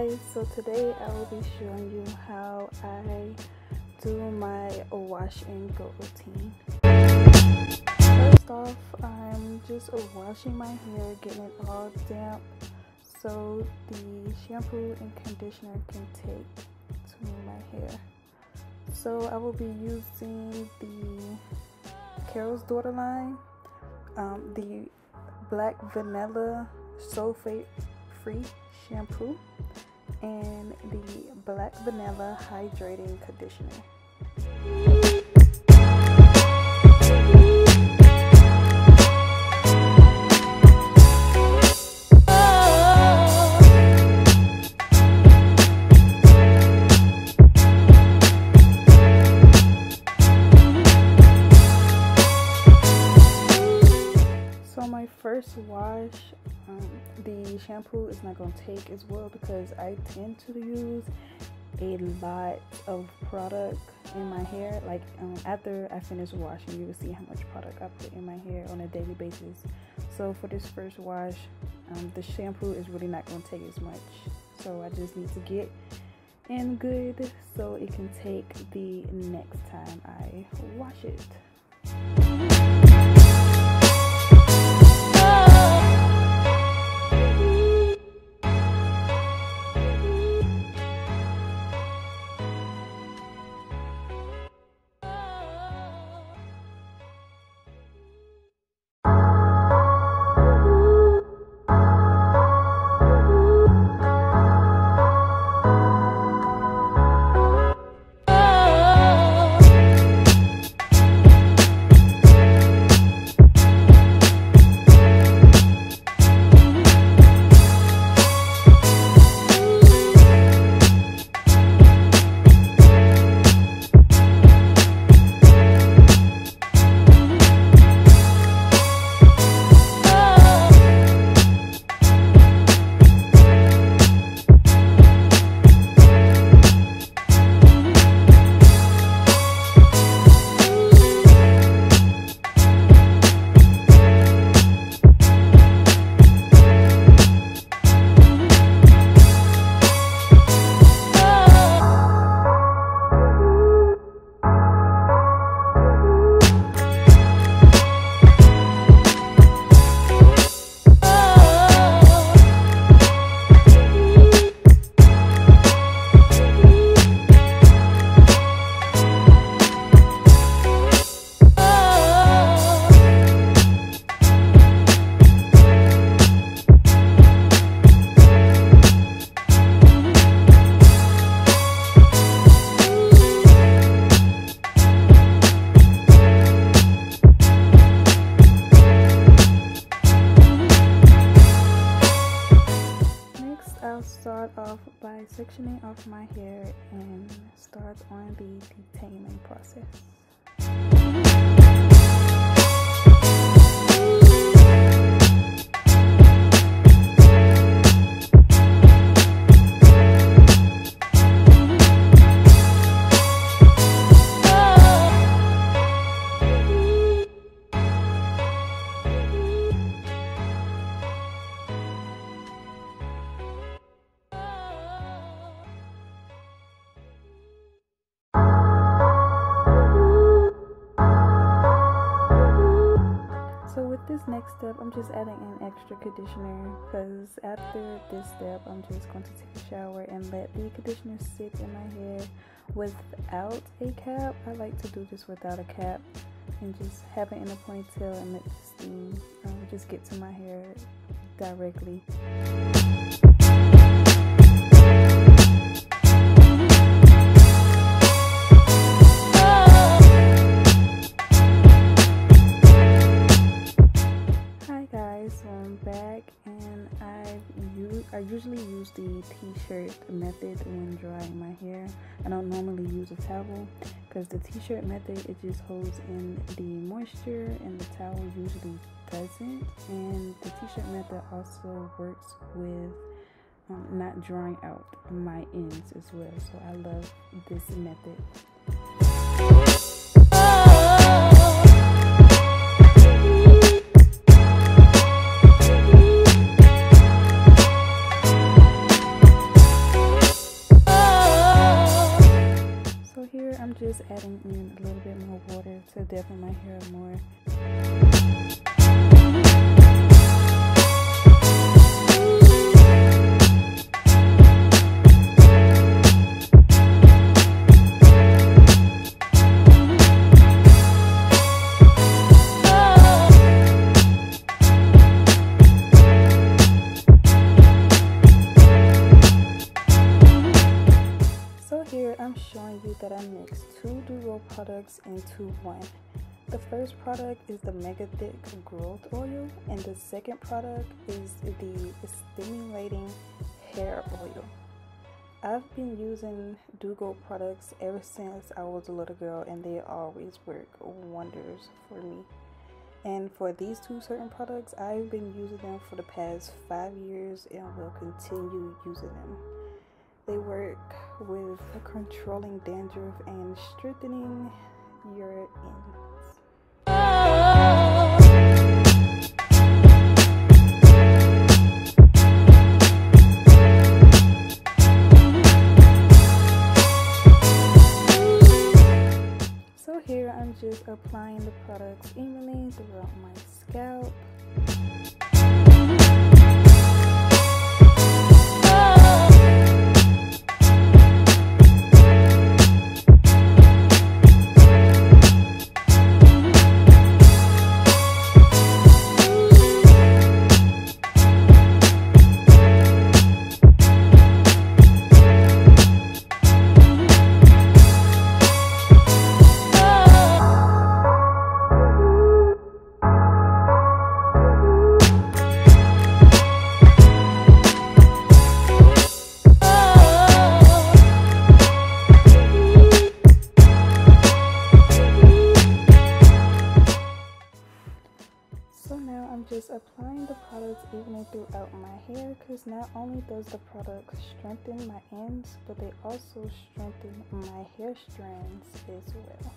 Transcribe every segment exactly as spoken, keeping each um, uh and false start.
guys, so today I will be showing you how I do my wash and go routine. First off, I'm just washing my hair, getting it all damp so the shampoo and conditioner can take to my hair. So I will be using the Carol's Daughter line, um, the Black Vanilla Sulfate Free shampoo, and the Black Vanilla Hydrating Conditioner. So my first wash, um, the shampoo is not going to take as well because I tend to use a lot of product in my hair. Like um, after I finish washing, you will see how much product I put in my hair on a daily basis. So for this first wash, um, the shampoo is really not going to take as much. So I just need to get in good so it can take the next time I wash it. I'll start off by sectioning off my hair and start on the detangling process. This next step, I'm just adding an extra conditioner because after this step, I'm just going to take a shower and let the conditioner sit in my hair without a cap. I like to do this without a cap and just have it in a ponytail and let the steam um, just get to my hair directly. So I'm back, and I use I usually use the t-shirt method when drying my hair. I don't normally use a towel because the t-shirt method, it just holds in the moisture and the towel usually doesn't. And the t-shirt method also works with um, not drying out my ends as well. So I love this method. just adding in a little bit more water to deafen my hair more. I'm showing you that I mixed two duo products into one. The first product is the Mega Thick Growth Oil, and the second product is the Stimulating Hair Oil. I've been using Dugo products ever since I was a little girl, and they always work wonders for me. And for these two certain products, I've been using them for the past five years and will continue using them. They work with controlling dandruff and strengthening your ends. So here I'm just applying the products evenly throughout my scalp. Just applying the products evenly throughout my hair, because not only does the product strengthen my ends, but they also strengthen my hair strands as well.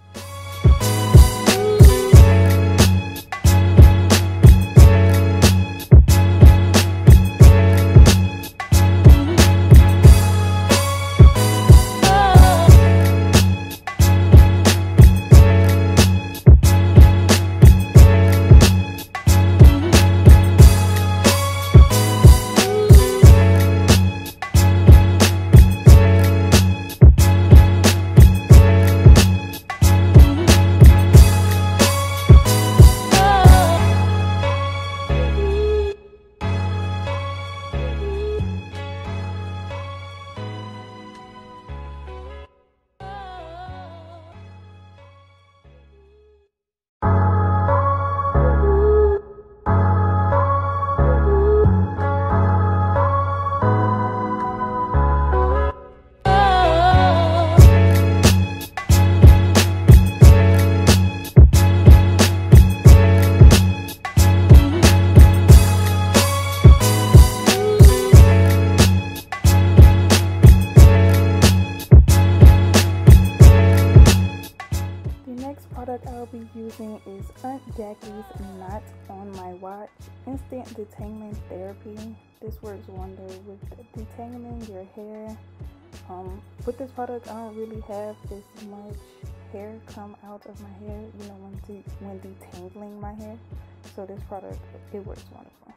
I'll be using is Aunt Jackie's Knot on My Watch Instant Detangling Therapy. This works wonders with detangling your hair. Um, with this product, I don't really have as much hair come out of my hair, you know, when, de when detangling my hair. So this product, it works wonderful.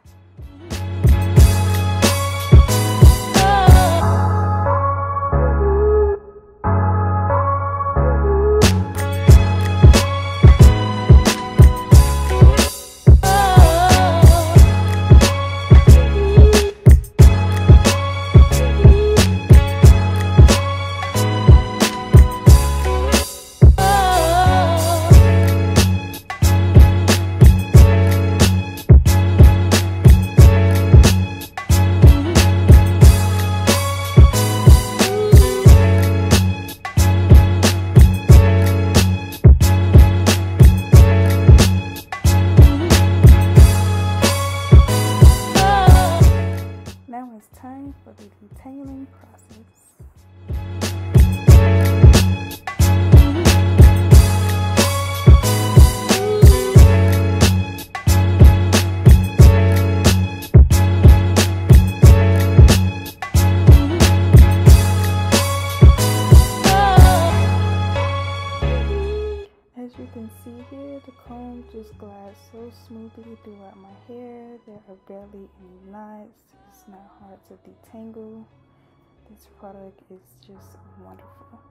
Time for the detangling process. see here, the comb just glides so smoothly throughout my hair. There are barely any knots. It's not hard to detangle. This product is just wonderful.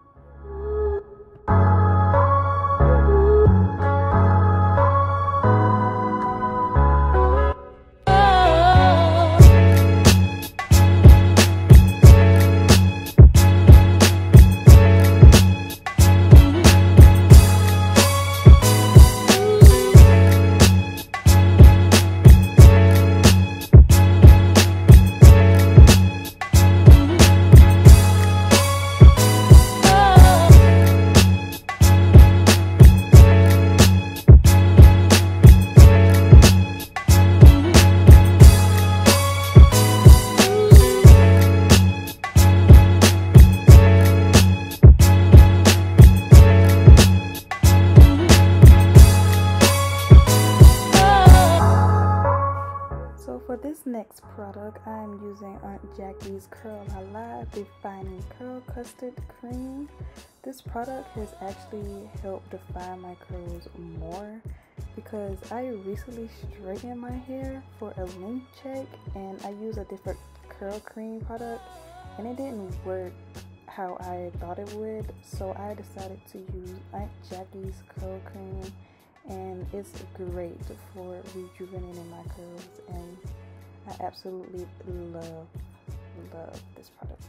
For this next product, I am using Aunt Jackie's Curl Alive Defining Curl Custard Cream. This product has actually helped define my curls more because I recently straightened my hair for a length check and I used a different curl cream product and it didn't work how I thought it would, so I decided to use Aunt Jackie's Curl Cream, and it's great for rejuvenating my curls, and I absolutely love, love this product.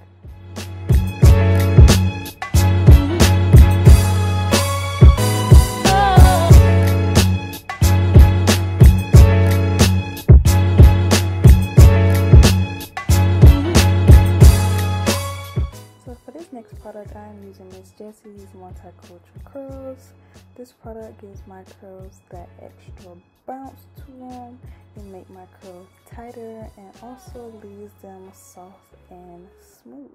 So for this next product, I'm using Miss Jessie's Multicultural Curls. This product gives my curls that extra bounce to them and make my curls tighter and also leaves them soft and smooth.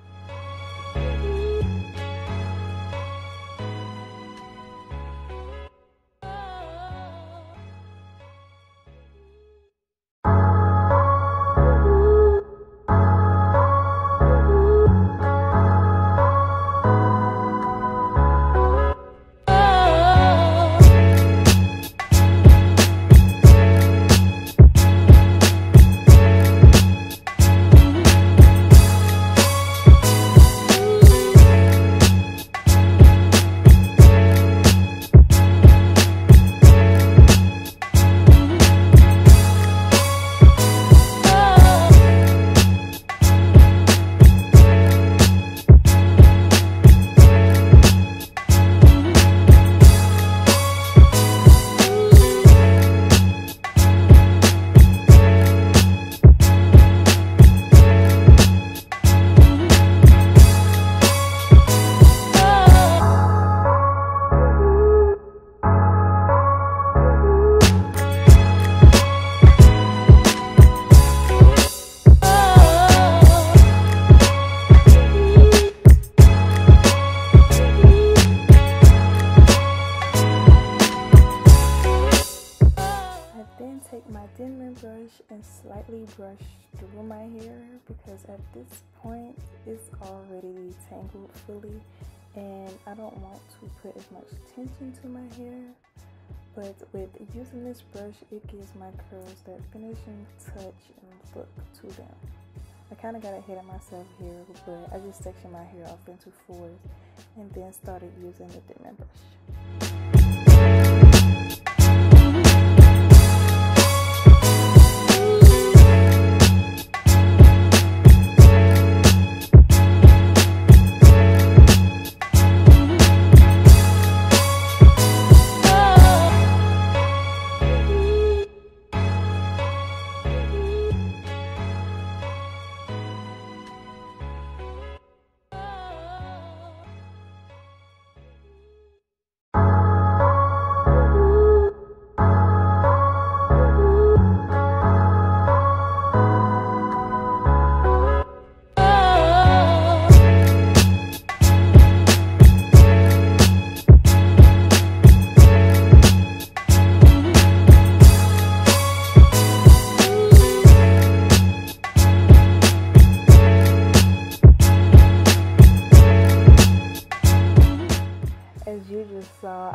Brush and slightly brush through my hair because at this point it's already tangled fully and I don't want to put as much tension to my hair, but with using this brush it gives my curls that finishing touch and look to them. I kind of got ahead of myself here, but I just sectioned my hair off into fours and then started using the Denman brush.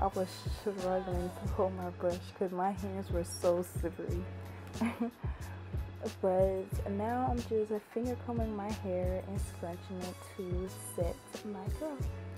I was struggling to hold my brush because my hands were so slippery. But now I'm just finger combing my hair and scrunching it to set my curls.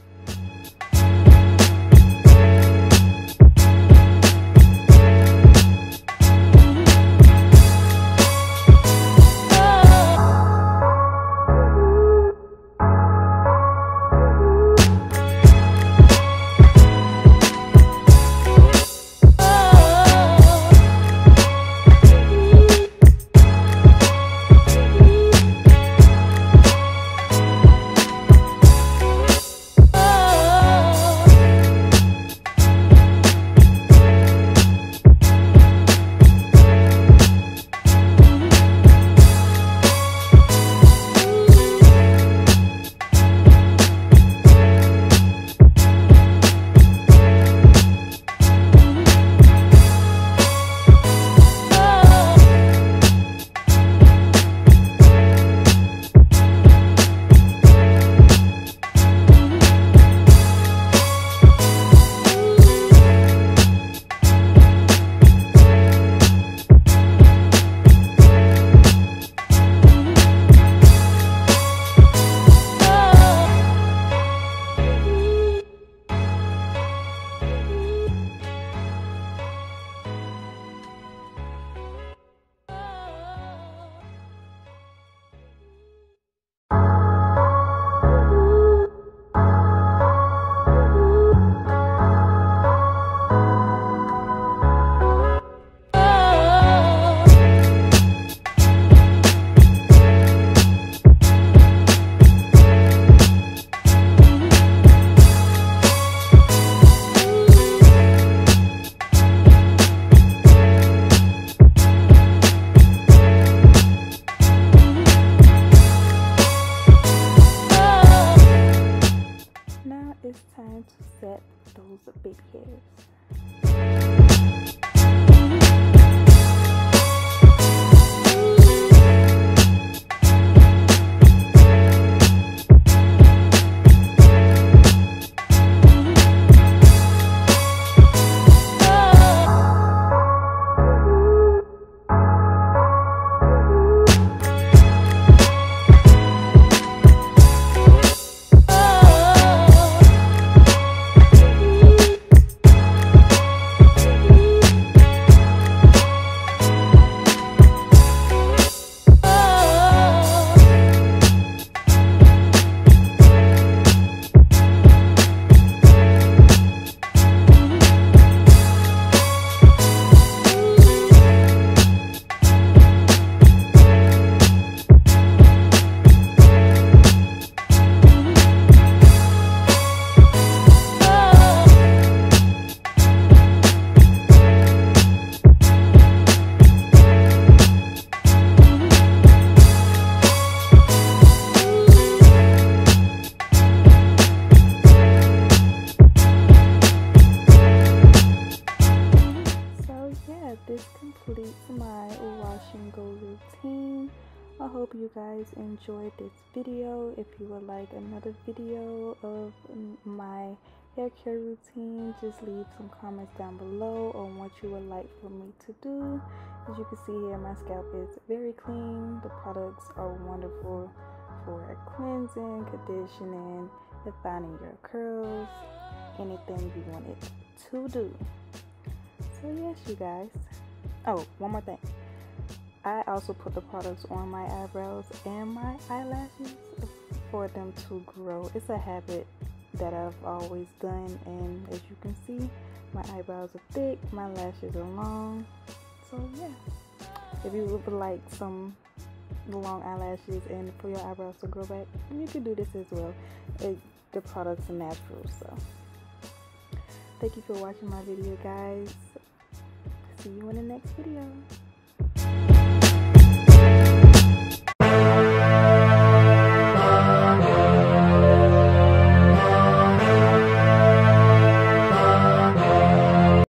It's time to set those big hairs. This completes my wash and go routine. I hope you guys enjoyed this video. If you would like another video of my hair care routine, just leave some comments down below on what you would like for me to do. As you can see here, my scalp is very clean. The products are wonderful for cleansing, conditioning, refining your curls, anything you want it to do. So yes, you guys. Oh, one more thing. I also put the products on my eyebrows and my eyelashes for them to grow. It's a habit that I've always done, and as you can see, my eyebrows are thick, my lashes are long. So yeah, if you would like some long eyelashes and for your eyebrows to grow back, you can do this as well. It, the products are natural. So thank you for watching my video, guys. See you in the next video.